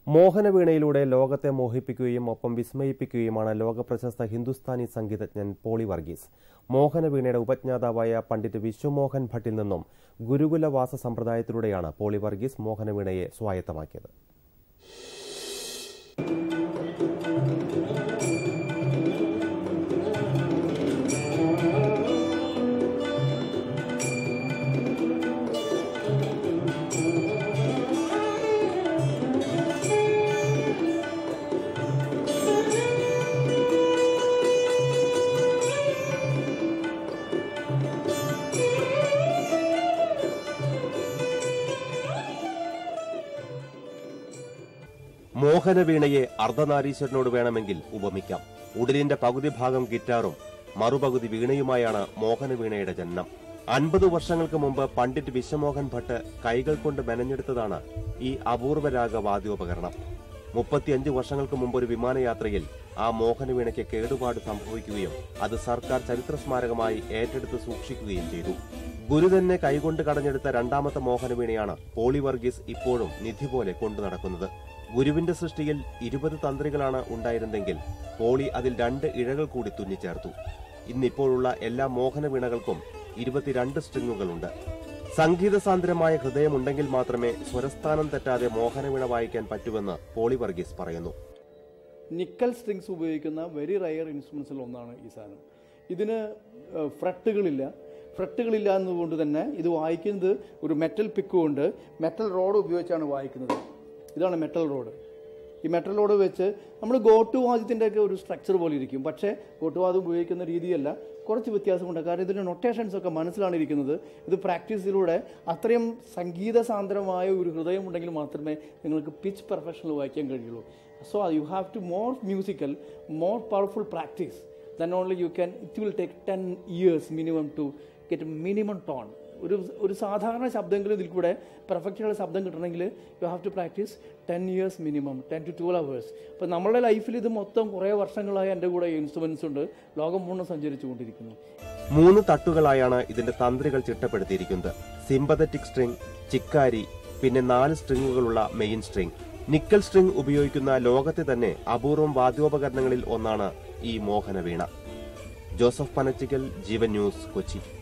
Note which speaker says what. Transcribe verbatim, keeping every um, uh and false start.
Speaker 1: മോഹനവീണയിലൂടെ ലോകത്തെ മോഹിപ്പിക്കുകയും ഒപ്പം വിസ്മയിപ്പിക്കുകയുമാണ് ലോകപ്രശസ്ത ഹിന്ദുസ്ഥാനി സംഗീതജ്ഞൻ പോളി വർഗീസ്. മോഹനവീണയുടെ ഉപജ്ഞാതാവായ പണ്ഡിറ്റ് വിശ്വമോഹൻ ഭട്ടിൽ നിന്നും ഗുരുകുലവാസ സമ്പ്രദായത്തിലൂടെയാണ് പോളി വർഗീസ് മോഹനവീണയെ സ്വായത്തമാക്കിയത്. മോഹനവീണയെ അർദ്ധനാരീശ്വരനോട് വേണമെങ്കിൽ ഉപമിക്കാം. ഉടലിന്റെ പകുതി ഭാഗം ഗിറ്റാറും മറുപകുതി വീണയുമായാണ് മോഹനവീണയുടെ ജനനം. അൻപത് വർഷങ്ങൾക്ക് മുമ്പ് പണ്ഡിറ്റ് വിശ്വമോഹൻ ഭട്ട് കൈകൾ കൊണ്ട് മെനഞ്ഞെടുത്തതാണ് ഈ അപൂർവരാഗ വാദ്യോപകരണം. മുപ്പത്തിയഞ്ച് വർഷങ്ങൾക്ക് മുമ്പ് ഒരു വിമാനയാത്രയിൽ ആ മോഹനവീണയ്ക്ക് കേടുപാട് സംഭവിക്കുകയും അത് സർക്കാർ ചരിത്ര സ്മാരകമായി ഏറ്റെടുത്ത് സൂക്ഷിക്കുകയും ചെയ്തു. ഗുരു തന്നെ കൈകൊണ്ട് കടഞ്ഞെടുത്ത രണ്ടാമത്തെ മോഹനവീണയാണ് പോളി വർഗീസ് ഇപ്പോഴും നിധി പോലെ കൊണ്ടു നടക്കുന്നത്. ഗുരുവിന്റെ സൃഷ്ടിയിൽ ഇരുപത് തന്ത്രികളാണ് ഉണ്ടായിരുന്നെങ്കിൽ പോളി അതിൽ രണ്ട് ഇഴകൾ കൂടി തുന്നിച്ചേർത്തു. ഇന്നിപ്പോഴുള്ള എല്ലാ മോഹനവീണകൾക്കും ഇരുപത്തിരണ്ട് സ്ട്രിങ്ങുകളുണ്ട്. സംഗീത സാന്ദ്രമായ ഹൃദയമുണ്ടെങ്കിൽ മാത്രമേ സ്വരസ്ഥാനം തെറ്റാതെ മോഹനവീണ വായിക്കാൻ പറ്റുമെന്ന് പോളി വർഗീസ് പറയുന്നു.
Speaker 2: നിക്കൽ സ്ട്രിങ്സ് ഉപയോഗിക്കുന്ന വെരി റയർ ഇൻസ്ട്രുമെന്റ്സിൽ ഒന്നാണ് ഈ സാധനം. ഇതിന് ഫ്രെട്ടുകളില്ല. ഫ്രെട്ടുകളില്ല എന്നതുകൊണ്ട് തന്നെ ഇത് വായിക്കുന്നത് ഒരു മെറ്റൽ പിക്ക് കൊണ്ട് മെറ്റൽ റോഡ് ഉപയോഗിച്ചാണ് വായിക്കുന്നത്. ഇതാണ് മെറ്റൽ റോഡ്. ഈ മെറ്റൽ റോഡ് വെച്ച് നമ്മൾ ഗോട്ടുവാദ്യത്തിൻ്റെ ഒക്കെ ഒരു സ്ട്രക്ചർ പോലെ ഇരിക്കും. പക്ഷേ ഗോട്ടുവാദ്യം ഉപയോഗിക്കുന്ന രീതിയല്ല, കുറച്ച് വ്യത്യാസമുണ്ട്. കാരണം ഇതിൻ്റെ നൊട്ടേഷൻസ് ഒക്കെ മനസ്സിലാണ് ഇരിക്കുന്നത്. ഇത് പ്രാക്ടീസിലൂടെ അത്രയും സംഗീത സാന്ദ്രമായ ഒരു ഹൃദയം ഉണ്ടെങ്കിൽ മാത്രമേ നിങ്ങൾക്ക് പിച്ച് പെർഫെക്ഷനിൽ വായിക്കാൻ കഴിയുള്ളൂ. So you have to more musical, more powerful practice. Then only you can it will take ten years minimum to get minimum tone. ഒരു ഒരു സാധാരണ ശബ്ദമെങ്കിലും ഇതിൽ കൂടെ പെർഫെക്റ്റായുള്ള ശബ്ദം കിട്ടണമെങ്കിൽ you have to practice ten years minimum, ten to twelve hours. അപ്പോൾ നമ്മളുടെ ലൈഫിൽ ഇത് മൊത്തം കുറേ വർഷങ്ങളായി എൻ്റെ കൂടെ ഇൻസ്ട്രുമെന്റ്സ് ഉണ്ട്, ലോകം മുഴുവൻ സഞ്ചരിച്ചു കൊണ്ടിരിക്കുന്നു.
Speaker 1: മൂന്ന് തട്ടുകളായാണ് ഇതിന്റെ തന്ത്രികൾ ചിട്ടപ്പെടുത്തിയിരിക്കുന്നത്. സിമ്പതറ്റിക് സ്ട്രിംഗ്, ചിക്കാരി, പിന്നെ നാല് സ്ട്രിങ്ങുകളുള്ള മെയിൻ സ്ട്രിംഗ്. നിക്കൽ സ്ട്രിംഗ് ഉപയോഗിക്കുന്ന ലോകത്തെ തന്നെ അപൂർവം വാദ്യോപകരണങ്ങളിൽ ഒന്നാണ് ഈ മോഹനവീണ. ജോസഫ് പനച്ചിക്കൽ, ജീവൻ ന്യൂസ്, കൊച്ചി.